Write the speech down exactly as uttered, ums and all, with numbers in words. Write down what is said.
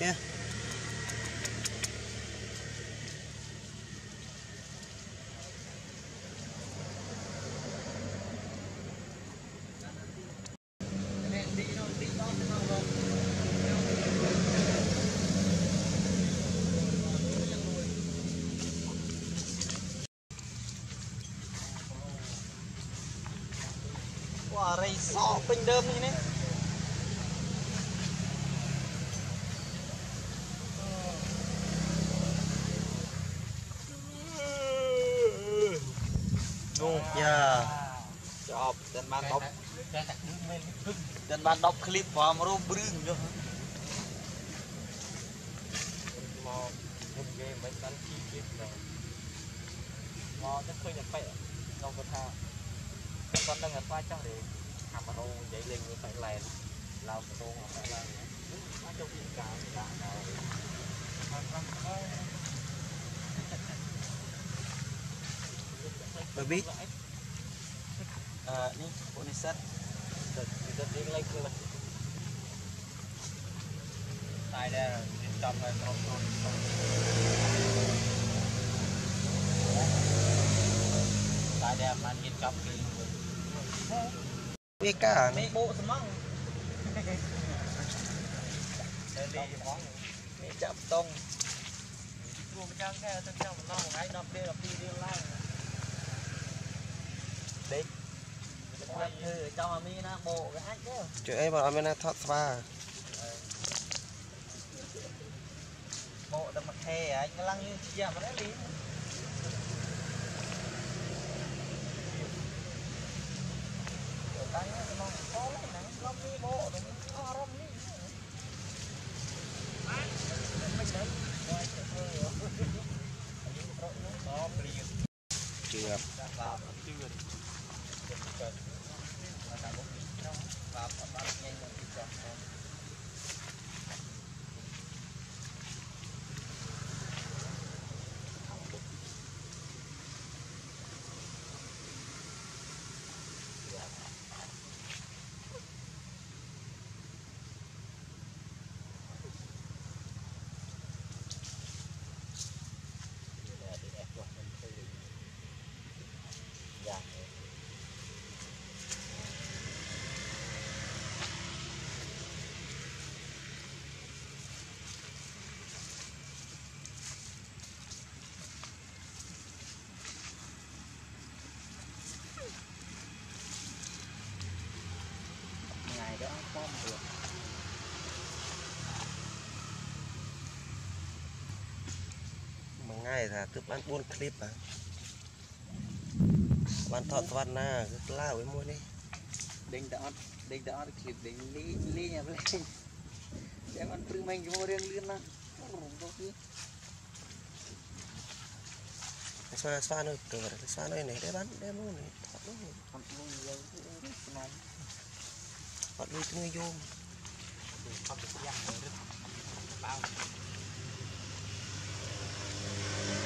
nha. Wow, rây sọ bình đơm như thế. Yeah. Chọc tên ban đọc. Tên ban đọc clip vào mà rô brưng cho. Mò một game mấy tấn chi clip rồi. Mò chắc khơi nhập bẹ. Đâu có tha. Con đang ngặt vai chắc để làm mà rô dậy lên như phải lèn. Lao cái rô mà phải là nó cho phim cả cả nào. Bà biết à, ini unisat kita tinggal lagi lah ada sistem kontrol ada makin copy biết cả mấy bộ semang dari món mấy chậm tông gồm trang cái trang trang nó một cái đập đi đập đi đi lại đấy thử cho Amari na bộ cái ách chứ chuyện ấy bảo Amari na thoát pha bộ đâm mặt hè anh cái lăng như chia mà đấy đi tay nó có lấy nắng lông đi bộ đúng có rong đi mấy đấy rồi nó liền chưa vào chưa và bắt nhanh một chút ngày đó có được một ngày là cứ bán buôn clip à bán thọt văn na cứ lao với mua đi đinh đã đinh đã clip đinh lý lý nhà với để ăn prưng mình vô riêng liên na xoa xoa nơi cửa xoa nơi này để bán để mua này thọt luôn thọt luôn nhiều này bắt nuôi nuôi vô không được giăng rồi bao